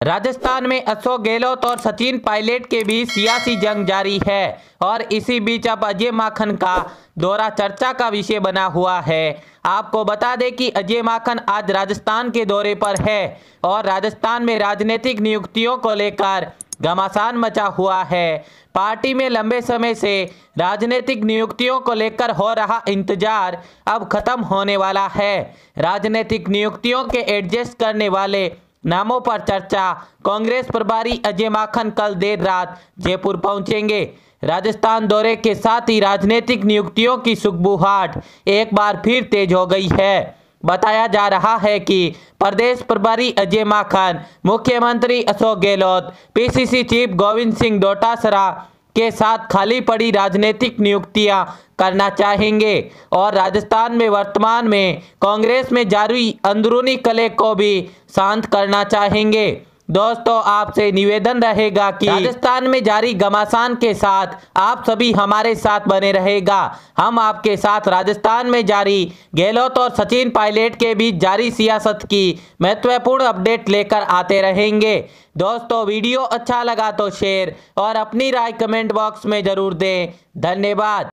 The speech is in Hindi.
राजस्थान में अशोक गहलोत और सचिन पायलट के बीच सियासी जंग जारी है और इसी बीच अब अजय माकन का दौरा चर्चा का विषय बना हुआ है। आपको बता दें कि अजय माकन आज राजस्थान के दौरे पर है और राजस्थान में राजनीतिक नियुक्तियों को लेकर घमासान मचा हुआ है। पार्टी में लंबे समय से राजनीतिक नियुक्तियों को लेकर हो रहा इंतजार अब खत्म होने वाला है। राजनीतिक नियुक्तियों के एडजस्ट करने वाले नामों पर चर्चा। कांग्रेस प्रभारी अजय माकन कल देर रात जयपुर पहुंचेंगे। राजस्थान दौरे के साथ ही राजनीतिक नियुक्तियों की सुगबुगाहट एक बार फिर तेज हो गई है। बताया जा रहा है कि प्रदेश प्रभारी अजय माकन मुख्यमंत्री अशोक गहलोत, पीसीसी चीफ गोविंद सिंह डोटासरा के साथ खाली पड़ी राजनीतिक नियुक्तियां करना चाहेंगे और राजस्थान में वर्तमान में कांग्रेस में जारी अंदरूनी कलह को भी शांत करना चाहेंगे। दोस्तों, आपसे निवेदन रहेगा कि राजस्थान में जारी घमासान के साथ आप सभी हमारे साथ बने रहेगा। हम आपके साथ राजस्थान में जारी गहलोत और सचिन पायलट के बीच जारी सियासत की महत्वपूर्ण अपडेट लेकर आते रहेंगे। दोस्तों, वीडियो अच्छा लगा तो शेयर और अपनी राय कमेंट बॉक्स में जरूर दें। धन्यवाद।